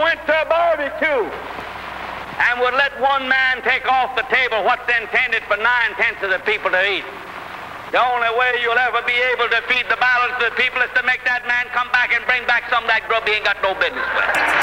went to a barbecue and would let one man take off the table what's intended for 9/10 of the people to eat, the only way you'll ever be able to feed the balance of the people is to make that man come back and bring back some of that grub he ain't got no business with.